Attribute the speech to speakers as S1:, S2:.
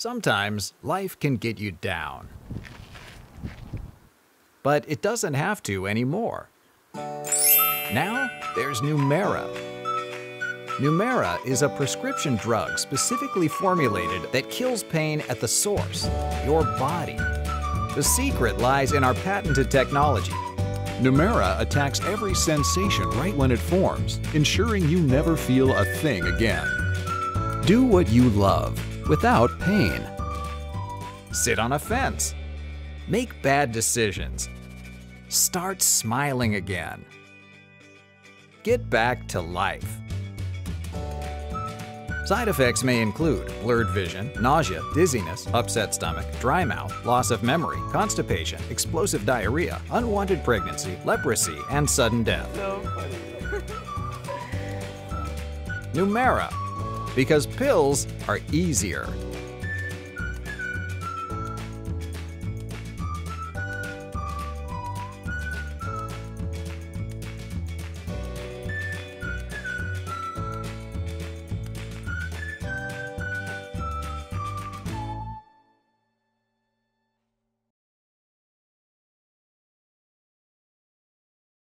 S1: Sometimes life can get you down. But it doesn't have to anymore. Now there's Numbera. Numbera is a prescription drug specifically formulated that kills pain at the source, your body. The secret lies in our patented technology.
S2: Numbera attacks every sensation right when it forms, ensuring you never feel a thing again.
S1: Do what you love without pain. Sit on a fence. Make bad decisions. Start smiling again. Get back to life. Side effects may include blurred vision, nausea, dizziness, upset stomach, dry mouth, loss of memory, constipation, explosive diarrhea, unwanted pregnancy, leprosy, and sudden death. Numbera, because pills are easier.